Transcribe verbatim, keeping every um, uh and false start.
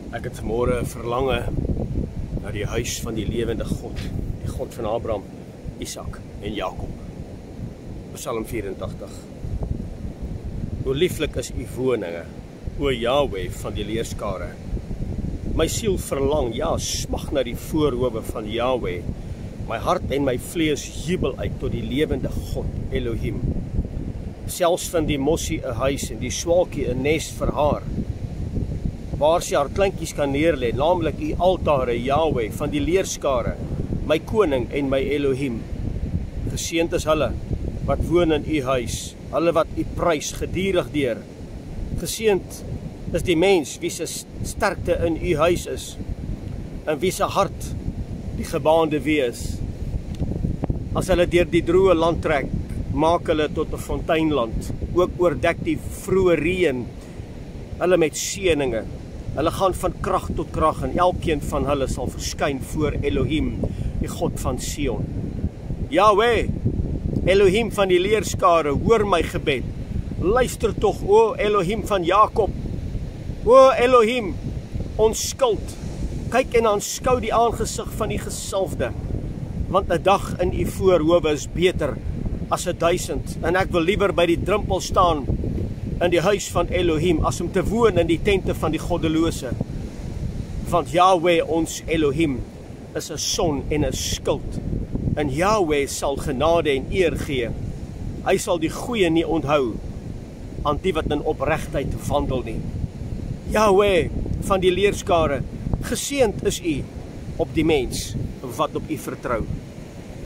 Ek het vanmôre verlange na die huis van die lewende God, die God van Abraham, Isak en Jakob. Psalm vyerentagtig. Hoe lieflik is u woninge, o Yahweh van die leerskare. My siel verlang, ja, smag na die voorhowe van Yahweh. My hart en my vlees jubel uit tot die lewende God, Elohim. Selfs vind die mossie 'n huis en die swalkie 'n nes vir haar, waar sy haar kleintjies kan neerlê, naamlik u altare, Yahweh, van die leerskare, my koning en my Elohim. Geseënd is hulle wat woon in u huis, hulle wat u prys geduldig deur. Geseënd is die mens wie se sterkte in u huis is, en wie se hart die gebaande wees. As hulle deur die droë land trek, maak hulle tot 'n fonteinland, ook oordek die vroeë reën hulle met seëninge. Hulle gaan van krag tot krag en elkeen van hulle sal verskyn voor Elohim, die God van Sion. Yahweh, Elohim van die leerskare, hoor my gebed. Luister tog, o Elohim van Jakob. O Elohim, ons skuld. Kyk en aanskou die aangesig van die gesalfde, want 'n dag in u voorhowe is beter as 'n duisend, en ek wil liewer by die drempel staan in die huis van Elohim, as om te woon in die tente van die goddelose. Want Yahweh, ons Elohim, is 'n son en 'n skild, en Yahweh sal genade en eer gee. Hy sal die goeie nie onthou aan die wat in opregtheid wandel nie. Yahweh van die leerskare, geseënd is u op die mens wat op u vertrou.